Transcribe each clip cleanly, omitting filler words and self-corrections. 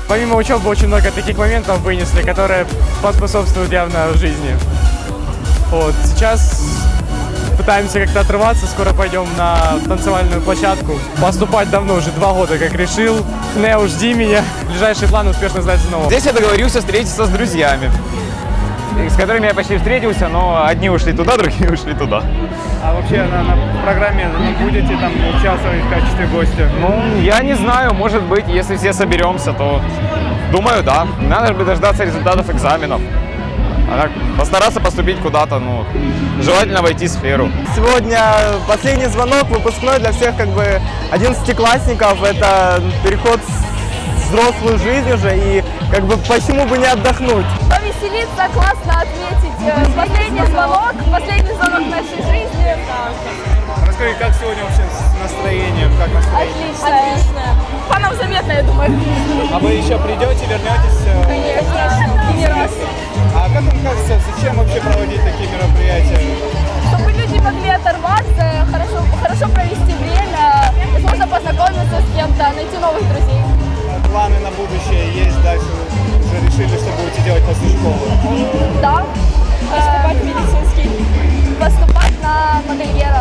помимо учебы очень много таких моментов вынесли, которые поспособствуют явно в жизни. Вот, сейчас пытаемся как-то отрываться, скоро пойдем на танцевальную площадку. Поступать давно, уже 2 года как решил. Не жди меня. Ближайший план успешно сдать ЗНО. Здесь я договорился встретиться с друзьями, с которыми я почти встретился, но одни ушли туда, другие ушли туда. А вообще на программе будете там участвовать в качестве гостя? Ну, я не знаю, может быть, если все соберемся, то думаю, да. Надо бы дождаться результатов экзаменов. А так, постараться поступить куда-то, ну, желательно войти в сферу. Сегодня последний звонок, выпускной для всех как бы 11-классников. Это переход в взрослую жизнь уже, и как бы почему бы не отдохнуть. Повеселиться, классно отметить последний звонок нашей жизни. Расскажи, как сегодня вообще с настроением? Как настроение? Отлично. По нам заметно, я думаю. А вы еще придете, вернетесь? Конечно, и не раз. А как вам кажется, зачем вообще проводить такие мероприятия? Чтобы люди могли оторваться, хорошо провести время, возможно, познакомиться с кем-то, найти новых друзей. Планы на будущее есть дальше? Уже решили, что будете делать после школы? Да. Поступать в медицинский. Поступать на модельера.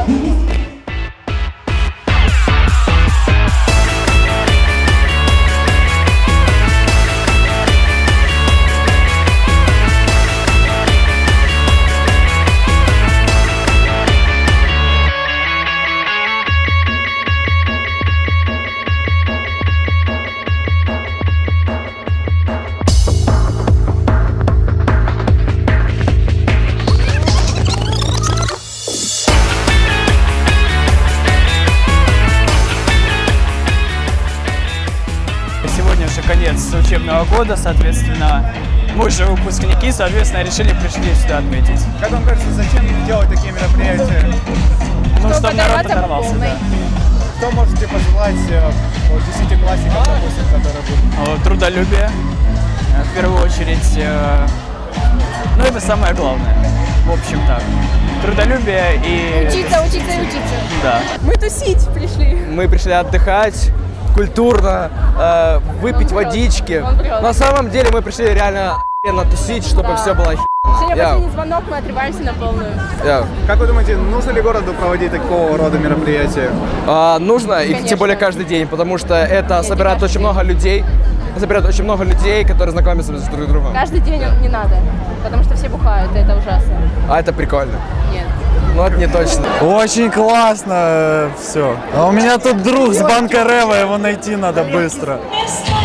Сегодня же конец учебного года, соответственно, мы уже выпускники, соответственно, пришли сюда отметить. Как вам кажется, зачем делать такие мероприятия? Ну, чтобы народ оторвался, да. Что можете пожелать 10-классникам, допустим, которые будут? Трудолюбие, в первую очередь, ну, это самое главное, в общем так. Трудолюбие и... Учиться. Да. Мы тусить пришли. Мы пришли отдыхать, культурно, выпить водички. На самом деле мы пришли реально охеренно тусить, чтобы все было охеренно. Сегодня последний звонок, мы отрываемся на полную. Как вы думаете, нужно ли городу проводить такого рода мероприятия? Нужно, и тем более каждый день, потому что это собирает очень много людей. Которые знакомятся друг с другом. Каждый день не надо, потому что все бухают, и это ужасно. А это прикольно. Нет. Ну, это не точно. Очень классно все. А у меня тут друг с банка Рева, его найти надо быстро.